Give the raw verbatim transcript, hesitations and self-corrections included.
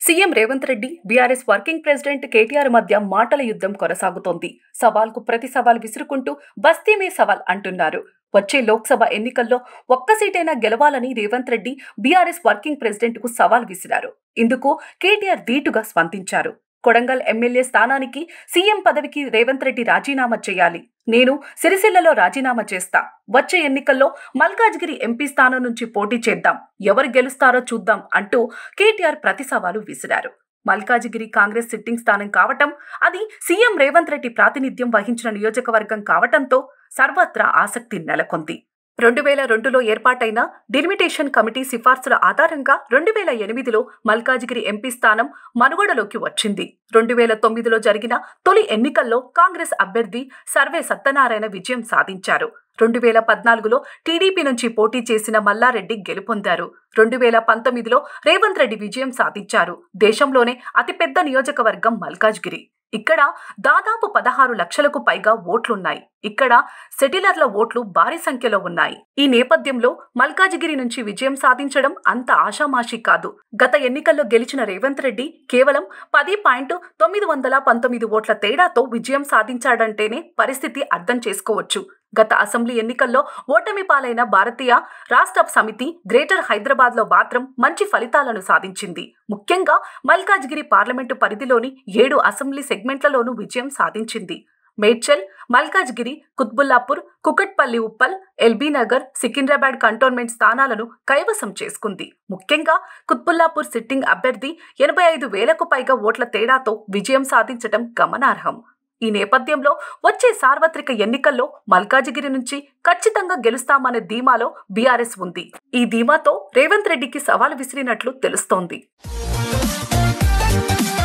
CM Revanth Reddy, BRS working president KTR మధ్య మాటల యుద్ధం కొనసాగుతోంది. సవాల్కు ప్రతి సవాల్ విసురుకుంటూ బస్తీ మే సవాల్ అంటున్నారు. వచ్చే లోక్సభ ఎన్నికల్లో ఒక్క సీటైనా గెలవాలని Revanth Reddy BRS working president కు సవాల్ విసిరారు. ఇందుకు కేటీఆర్ ధీటుగా స్పందించారు. కొడంగల్ ఎమ్మెల్యే స్థానానికి సీఎం పదవికి రేవంత్ రెడ్డి రాజీనామా చేయాలి. నేను సిరిసిల్లలో రాజీనామా చేస్తా. వచ్చే ఎన్నికల్లో మల్కాజ్గిరి ఎంపీ స్థానం నుంచి పోటీ చేద్దాం. ఎవరు గెలుస్తారో చూద్దాం అంటూ కేటీఆర్ ప్రతి సవాలు విసిరారు. మల్కాజిగిరి కాంగ్రెస్ సిట్టింగ్ స్థానం కావటం, అది సీఎం రేవంత్ రెడ్డి ప్రాతినిధ్యం వహించిన నియోజకవర్గం కావటంతో సర్వత్రా ఆసక్తి నెలకొంది. రెండు వేల రెండులో ఏర్పాటైన డిలిమిటేషన్ కమిటీ సిఫార్సుల ఆధారంగా రెండు వేల ఎనిమిదిలో మల్కాజిగిరి ఎంపీ స్థానం మనుగడలోకి వచ్చింది. రెండు వేల తొమ్మిదిలో జరిగిన తొలి ఎన్నికల్లో కాంగ్రెస్ అభ్యర్థి సర్వే సత్యనారాయణ విజయం సాధించారు. రెండు వేల పద్నాలుగులో టీడీపీ నుంచి పోటీ చేసిన మల్లారెడ్డి గెలుపొందారు. రెండు వేల పంతొమ్మిదిలో రేవంత్ రెడ్డి విజయం సాధించారు. దేశంలోనే అతిపెద్ద నియోజకవర్గం మల్కాజ్గిరి. ఇక్కడ దాదాపు పదహారు లక్షలకు పైగా ఓట్లున్నాయి. ఇక్కడ సెటిలర్ల ఓట్లు భారీ సంఖ్యలో ఉన్నాయి. ఈ నేపథ్యంలో మల్కాజిగిరి నుంచి విజయం సాధించడం అంత ఆషామాషి కాదు. గత ఎన్నికల్లో గెలిచిన రేవంత్ రెడ్డి కేవలం పది పాయింట్ తొమ్మిది వందల పంతొమ్మిది ఓట్ల తేడాతో విజయం సాధించాడంటేనే పరిస్థితి అర్థం చేసుకోవచ్చు. గత అసెంబ్లీ ఎన్నికల్లో ఓటమి పాలైన భారతీయ రాష్ట్ర సమితి గ్రేటర్ హైదరాబాద్ లో మాత్రం మంచి ఫలితాలను సాధించింది. ముఖ్యంగా మల్కాజ్గిరి పార్లమెంటు పరిధిలోని ఏడు అసెంబ్లీ సెగ్మెంట్లలోనూ విజయం సాధించింది. మేడ్చల్, మల్కాజ్గిరి, కుత్బుల్లాపూర్, కుకట్పల్లి, ఉప్పల్, ఎల్బీనగర్, సికింద్రాబాద్ కంటోన్మెంట్ స్థానాలను కైవసం చేసుకుంది. ముఖ్యంగా కుత్బుల్లాపూర్ సిట్టింగ్ అభ్యర్థి ఎనభై ఐదు వేలకు పైగా ఓట్ల తేడాతో విజయం సాధించడం గమనార్హం. ఈ నేపథ్యంలో వచ్చే సార్వత్రిక ఎన్నికల్లో మల్కాజిగిరి నుంచి ఖచ్చితంగా గెలుస్తామనే ధీమాలో బీఆర్ఎస్ ఉంది. ఈ ధీమాతో రేవంత్ రెడ్డికి సవాల్ విసిరినట్లు తెలుస్తోంది.